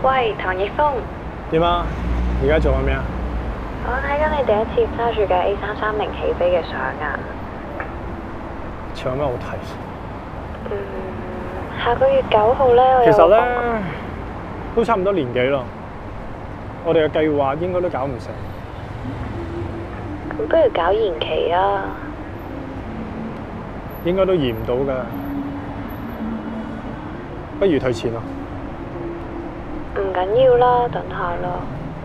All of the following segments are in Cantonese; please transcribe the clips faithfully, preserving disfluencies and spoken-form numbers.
喂，唐奕峰。 點啊？而家做緊咩啊？ 我睇緊你第一次揸住架 A 三三零起飛嘅相啊。 仲有咩好睇？ 嗯，下個月九號咧，我有其實咧都差唔多年紀咯，我哋嘅計劃應該都搞唔成。 咁不如搞延期啊？ 應該都延唔到㗎，不如退錢咯。 唔緊要啦，等下啦。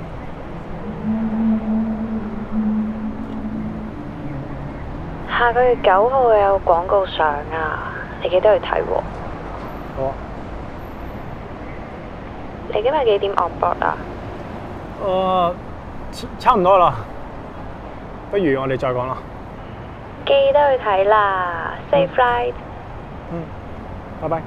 下個月九號有廣告上啊，你記得去睇喎。 好啊。 你今日幾點 on board 啊？ 誒、呃，差唔多啦，不如我哋再講啦。 記得去睇啦 ，safe flight。 嗯，拜拜。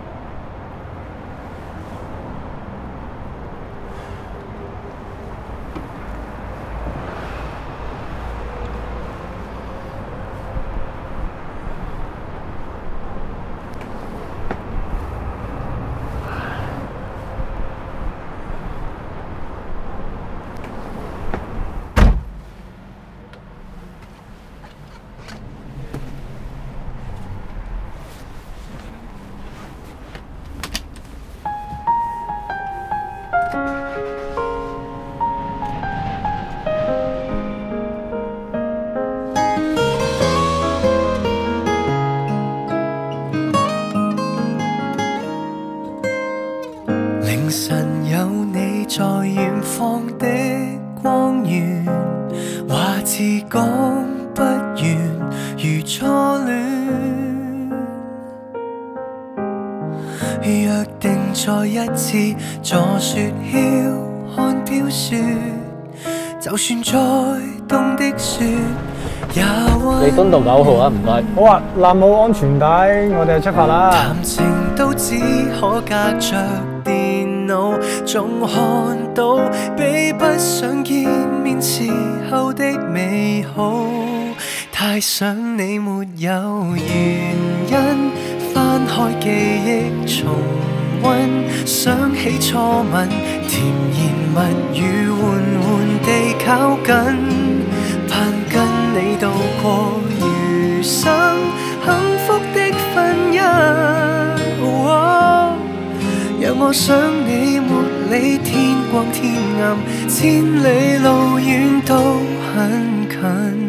凌晨有你在遠方的光源，話自講不完如初戀，約定再一次坐雪橇看飄雪，就算再凍的雪也溫。 你敦道九號啊，唔該。 好啊，攬好安全帶，我哋就出發啦。 談情都只可隔着電腦，總看到比不上見面時候的美好。太想你沒有原因，翻開記憶重溫，想起初吻，甜言蜜語緩緩地靠近，盼跟你度過餘生幸福的婚姻。哦，讓我想你沒理天光天暗，千里路遠都很近。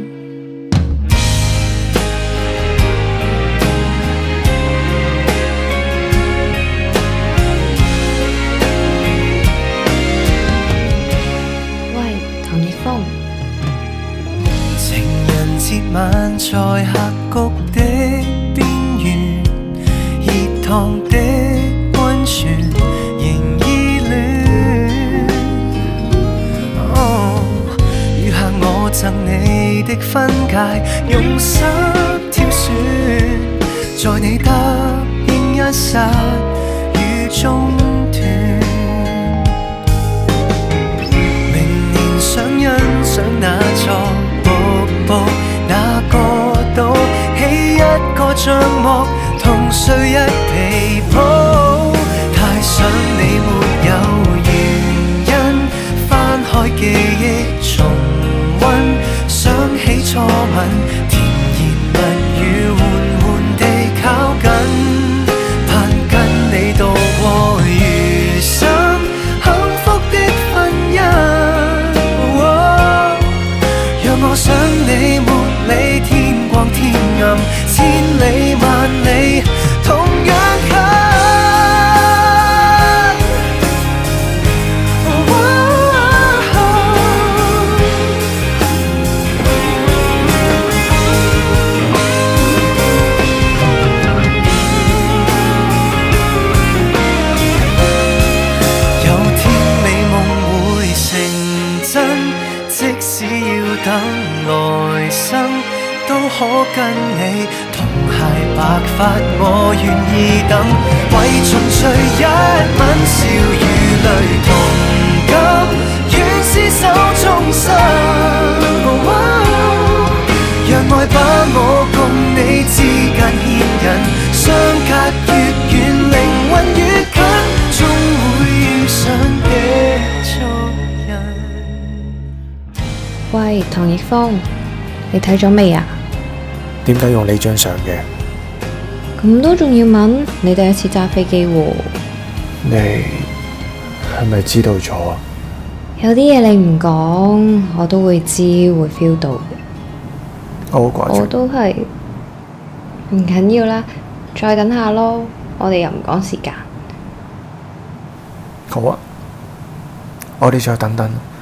節晚在峽谷的邊緣，熱燙的溫泉仍依戀。哦，餘下我贈你的婚戒，用心挑選，在你答應一剎與中斷。明年想欣賞那座瀑布，那個島起一個帳幕，同睡一被鋪。太想你沒有原因，翻開記憶重溫，想起初吻，甜言蜜語緩緩地靠近，盼跟你度過餘生幸福的婚姻。哦，讓我想你沒理天光天暗，千里萬里同樣近。有天美夢會成真，即使要等來生，都可跟你同偕白髮，我願意等，為重聚一吻，笑與淚同甘，願廝守終生。哦，讓愛把我共你之間牽引，相隔越遠，靈魂越近，終會遇上。 喂，唐奕峰，你睇咗未啊？ 點解用你張相嘅？ 咁都仲要問？你第一次揸飛機喎。 你係咪知道咗？ 有啲嘢你唔講，我都會知會 feel 到嘅。 我好掛住。 我都係，唔緊要啦，再等下咯。我哋又唔趕時間。 好啊，我哋再等等。